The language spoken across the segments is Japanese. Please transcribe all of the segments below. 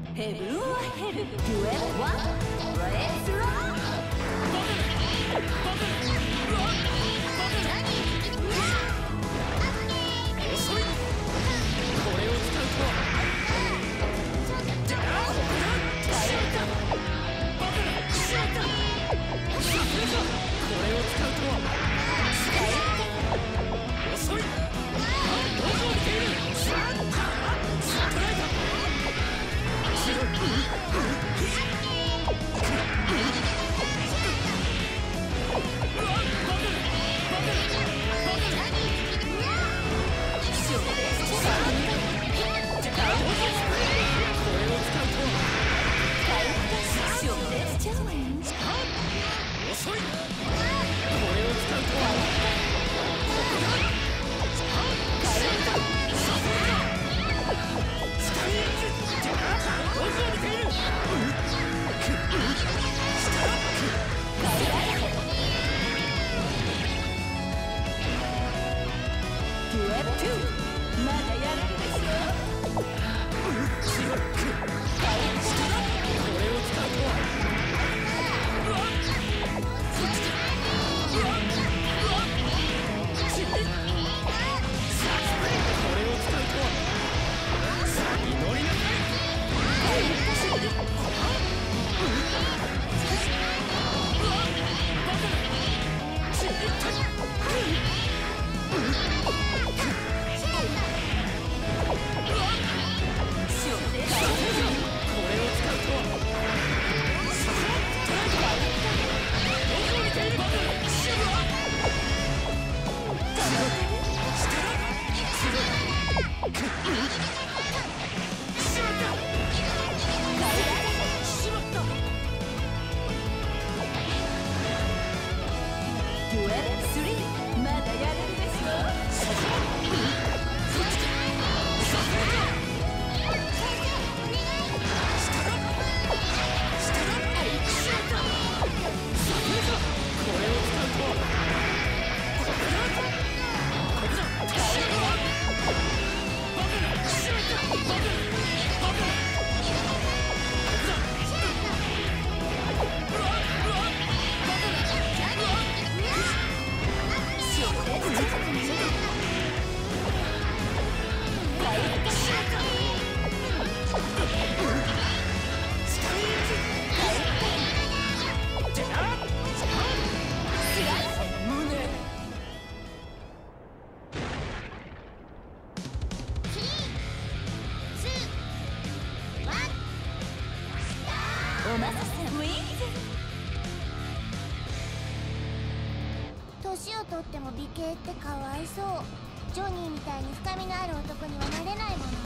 ヘブンはヘルデュエルはレッツロー遅い。これを使うと遅い。どこを見ている。 年をとっても美形ってかわいそう。ジョニーみたいに深みのある男にはなれないもの。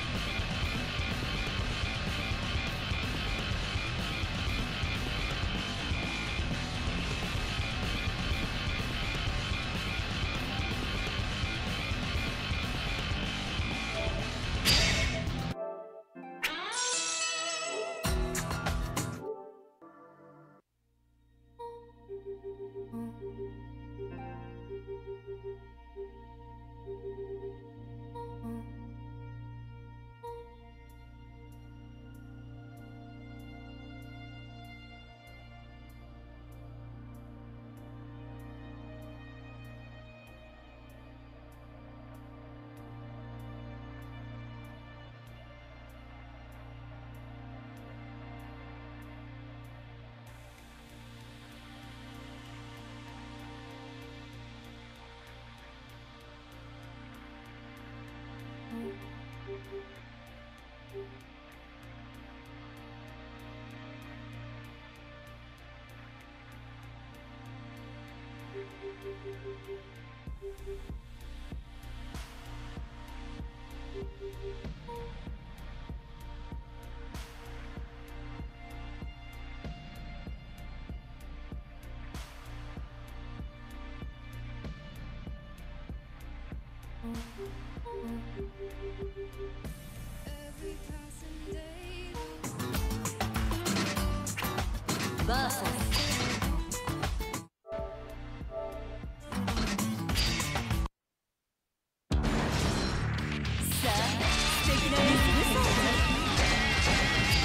バーサスさあ素敵な演技です。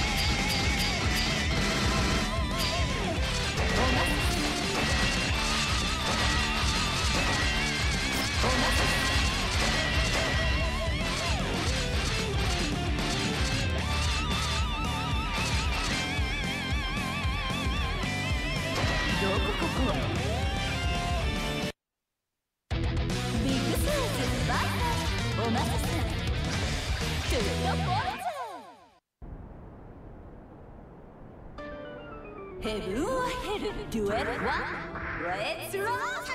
ヘブンはヘルデュエルはレッツロー。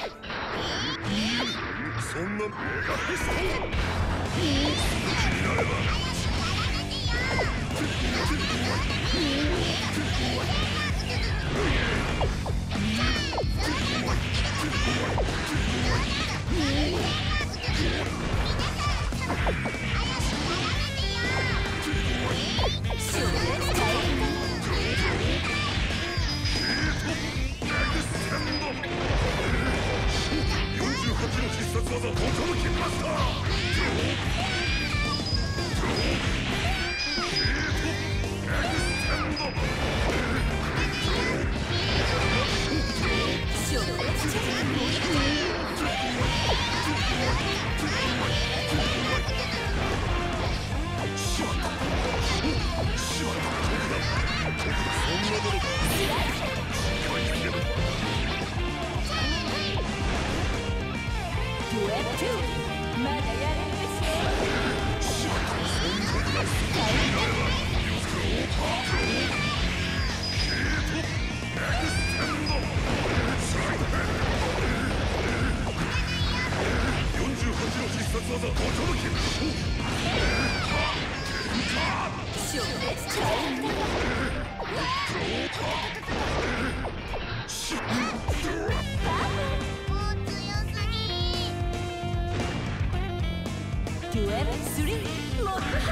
そんなメガピストルになれば48の必殺技ポトムキンマスター。 まだやれるでしょ。 48の必殺技ポトムキン。 デュエル3もっと激し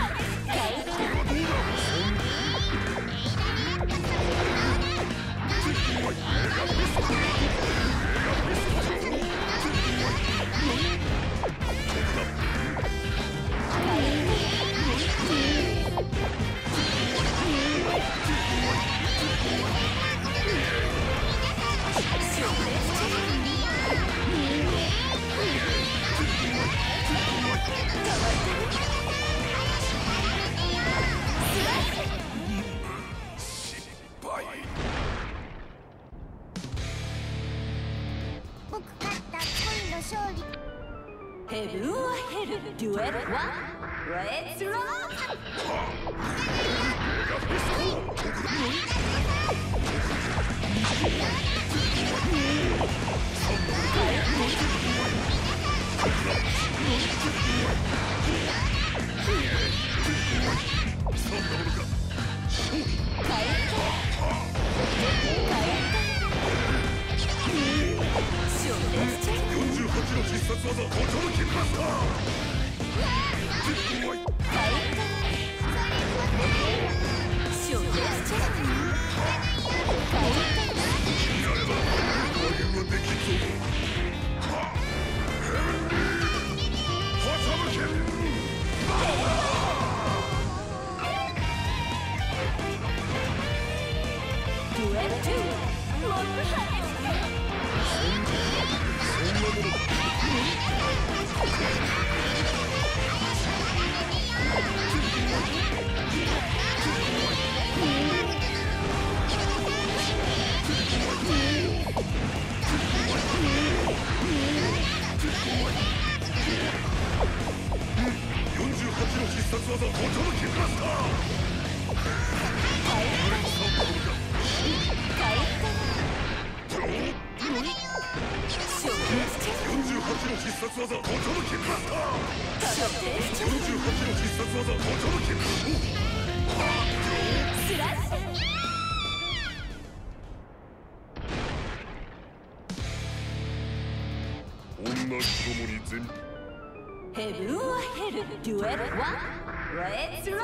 ヘブンはヘルデュエルはレッツロー。 48の必殺技ポトムキンマスター。 ヘブンはヘルデュエルはレッツロー。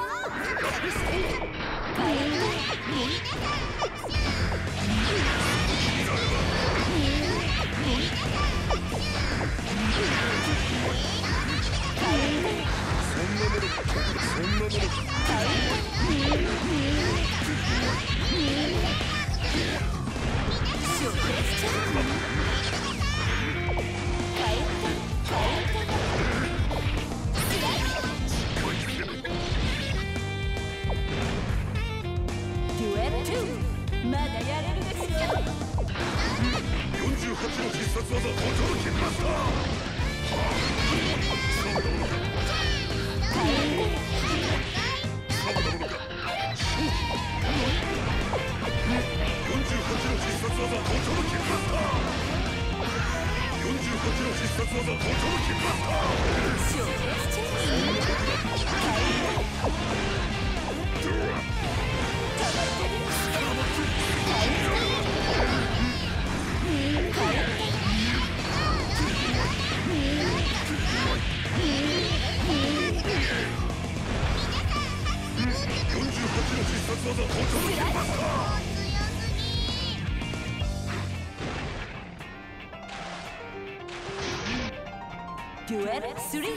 まだやれるでしょ。48の必殺技ポトムキンマスター。 殺技ポトムキンマスター。 デュエル3もっと激しく。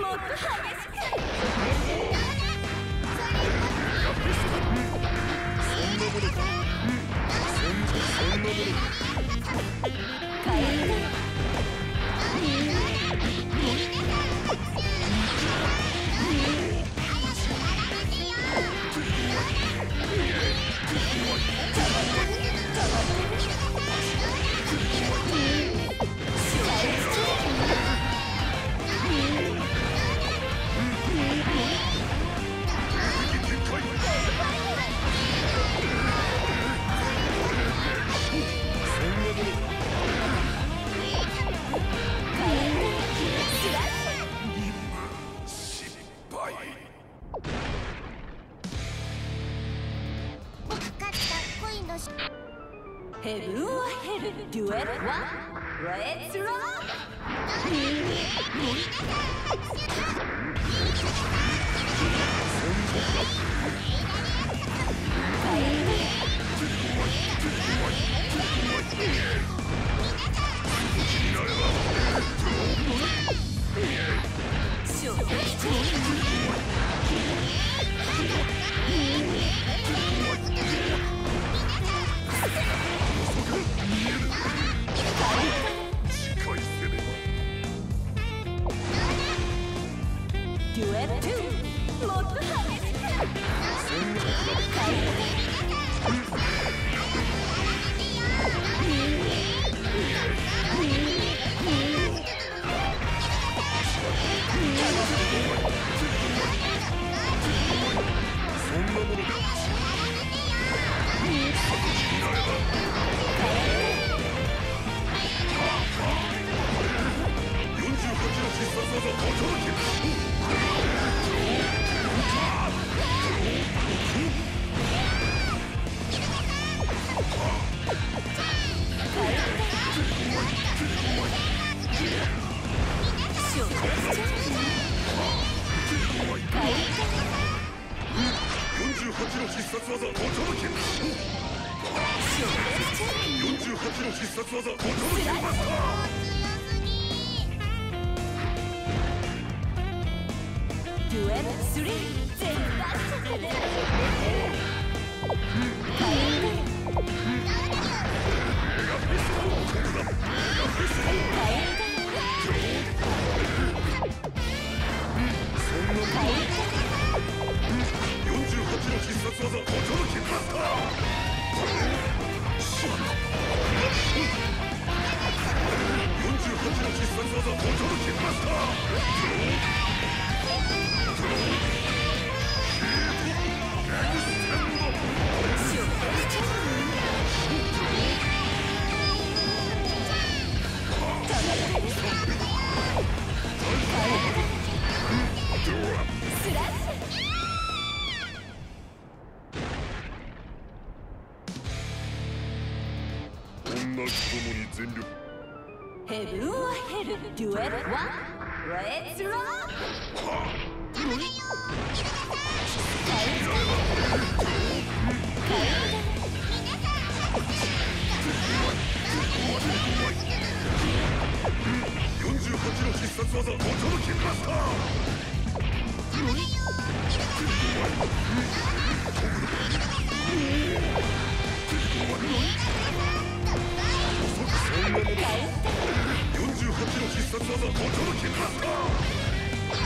ヘブンはヘルデュエル1レッツロッデュエル2もっと激しく。 48の必殺技ポトムキン。48の必殺技ポトムキンマスター。 デュエル3全部出しちゃってね。 48の必殺技ポトムキンマスター。48の必殺技ポトムキンマスター。女子供に全力。 ヘブンはヘルデュエル1レッツロッ 48の必殺技ポトムキンマスター。48の必殺技ポトムキンマスター。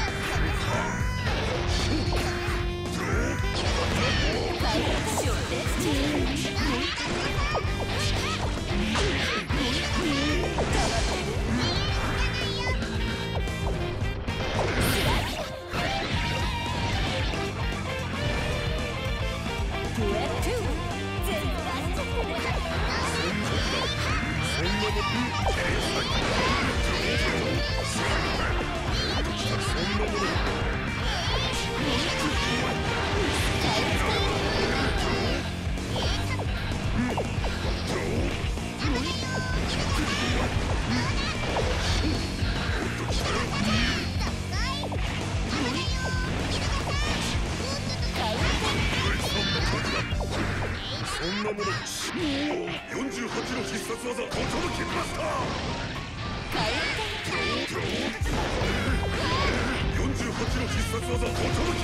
なもの。48の必殺技ポトムキンマスター。48の必殺技ポトムキン。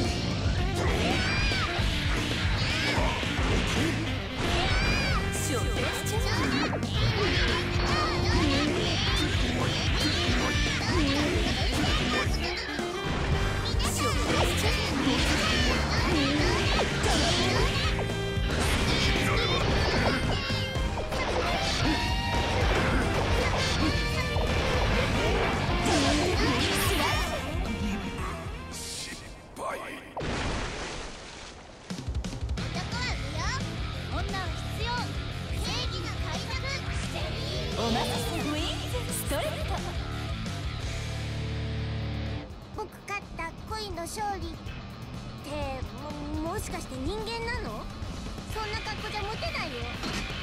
僕勝った恋の勝利ってもしかして人間なの？そんな格好じゃモテないよ。